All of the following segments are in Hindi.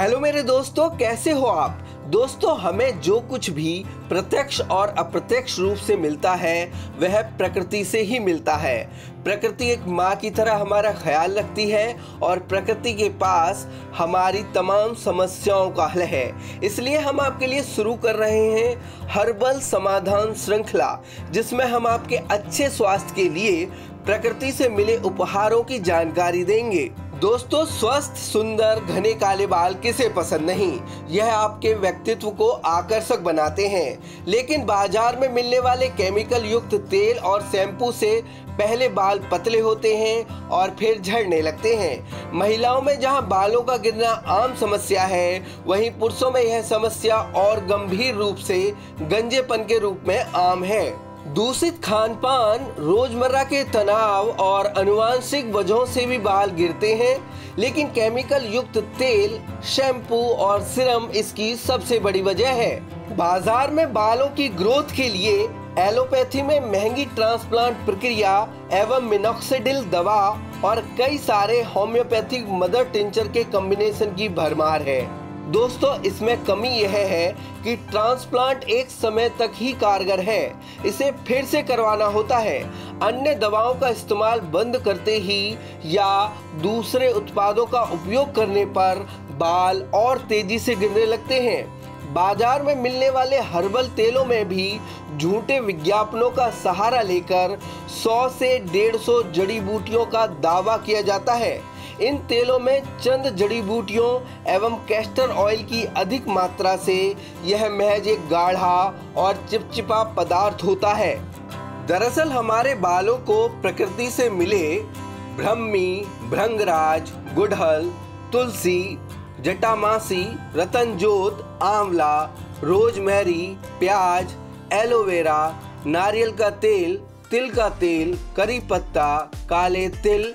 हेलो मेरे दोस्तों, कैसे हो आप। दोस्तों, हमें जो कुछ भी प्रत्यक्ष और अप्रत्यक्ष रूप से मिलता है वह प्रकृति से ही मिलता है। प्रकृति एक माँ की तरह हमारा ख्याल रखती है और प्रकृति के पास हमारी तमाम समस्याओं का हल है। इसलिए हम आपके लिए शुरू कर रहे हैं हर्बल समाधान श्रृंखला, जिसमें हम आपके अच्छे स्वास्थ्य के लिए प्रकृति से मिले उपहारों की जानकारी देंगे। दोस्तों, स्वस्थ, सुंदर, घने काले बाल किसे पसंद नहीं। यह आपके व्यक्तित्व को आकर्षक बनाते हैं, लेकिन बाजार में मिलने वाले केमिकल युक्त तेल और शैम्पू से पहले बाल पतले होते हैं और फिर झड़ने लगते हैं। महिलाओं में जहां बालों का गिरना आम समस्या है, वहीं पुरुषों में यह समस्या और गंभीर रूप से गंजेपन के रूप में आम है। दूषित खान पान, रोजमर्रा के तनाव और आनुवंशिक वजहों से भी बाल गिरते हैं, लेकिन केमिकल युक्त तेल, शैम्पू और सीरम इसकी सबसे बड़ी वजह है। बाजार में बालों की ग्रोथ के लिए एलोपैथी में महंगी ट्रांसप्लांट प्रक्रिया एवं मिनॉक्सिडिल दवा और कई सारे होम्योपैथिक मदर टिंचर के कॉम्बिनेशन की भरमार है। दोस्तों, इसमें कमी यह है कि ट्रांसप्लांट एक समय तक ही कारगर है, इसे फिर से करवाना होता है। अन्य दवाओं का इस्तेमाल बंद करते ही या दूसरे उत्पादों का उपयोग करने पर बाल और तेजी से गिरने लगते हैं। बाजार में मिलने वाले हर्बल तेलों में भी झूठे विज्ञापनों का सहारा लेकर 100 से 150 जड़ी बूटियों का दावा किया जाता है। इन तेलों में चंद जड़ी बूटियों एवं कैस्टर ऑयल की अधिक मात्रा से यह महज एक गाढ़ा और चिपचिपा पदार्थ होता है। दरअसल हमारे बालों को प्रकृति से मिले ब्रह्मी, भृंगराज, गुड़हल, तुलसी, जटामासी, रतनजोत, आंवला, रोजमेरी, प्याज, एलोवेरा, नारियल का तेल, तिल का तेल, करी पत्ता, काले तिल,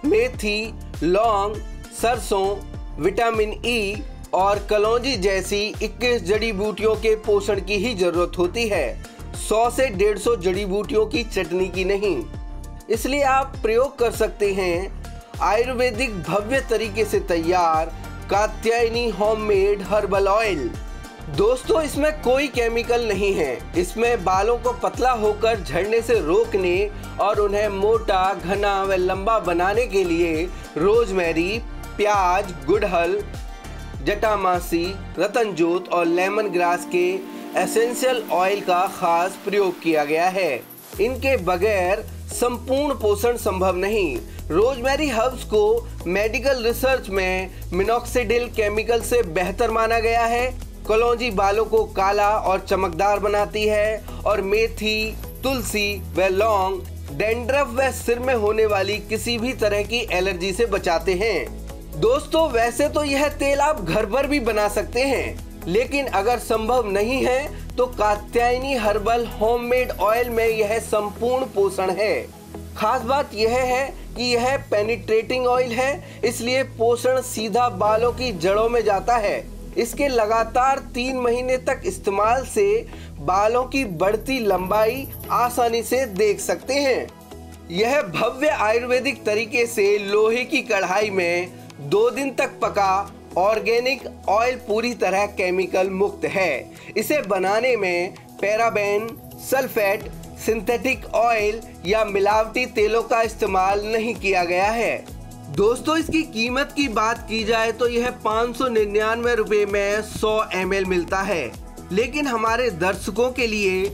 मेथी, लौंग, सरसों, विटामिन ई और कलौंजी जैसी 21 जड़ी बूटियों के पोषण की ही जरूरत होती है, 100 से 150 जड़ी बूटियों की चटनी की नहीं। इसलिए आप प्रयोग कर सकते हैं आयुर्वेदिक भव्य तरीके से तैयार कात्यायनी होममेड हर्बल ऑयल। दोस्तों, इसमें कोई केमिकल नहीं है। इसमें बालों को पतला होकर झड़ने से रोकने और उन्हें मोटा, घना व लंबा बनाने के लिए रोजमेरी, प्याज, गुड़हल, जटामासी, रतनजोत और लेमन ग्रास के एसेंशियल ऑयल का खास प्रयोग किया गया है। इनके बगैर संपूर्ण पोषण संभव नहीं। रोजमेरी हर्ब्स को मेडिकल रिसर्च में मिनॉक्सिडिल केमिकल से बेहतर माना गया है। कलौंजी बालों को काला और चमकदार बनाती है और मेथी, तुलसी व लौंग डैंड्रफ व सिर में होने वाली किसी भी तरह की एलर्जी से बचाते हैं। दोस्तों, वैसे तो यह तेल आप घर पर भी बना सकते हैं, लेकिन अगर संभव नहीं है तो कात्यायनी हर्बल होममेड ऑयल में यह संपूर्ण पोषण है। खास बात यह है कि यह पेनिट्रेटिंग ऑयल है, इसलिए पोषण सीधा बालों की जड़ों में जाता है। इसके लगातार 3 महीने तक इस्तेमाल से बालों की बढ़ती लंबाई आसानी से देख सकते हैं। यह भव्य आयुर्वेदिक तरीके से लोहे की कढ़ाई में 2 दिन तक पका ऑर्गेनिक ऑयल पूरी तरह केमिकल मुक्त है। इसे बनाने में पैराबेन, सल्फेट, सिंथेटिक ऑयल या मिलावटी तेलों का इस्तेमाल नहीं किया गया है। दोस्तों, इसकी कीमत की बात की जाए तो यह 599 रुपये में 100 ml मिलता है, लेकिन हमारे दर्शकों के लिए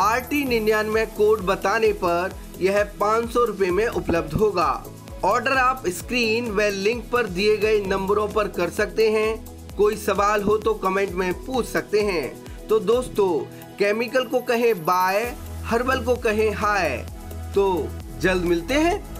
RT99 कोड बताने पर यह 500 रुपये में उपलब्ध होगा। ऑर्डर आप स्क्रीन व लिंक पर दिए गए नंबरों पर कर सकते हैं। कोई सवाल हो तो कमेंट में पूछ सकते हैं। तो दोस्तों, केमिकल को कहें बाय, हर्बल को कहें हाय। तो जल्द मिलते हैं।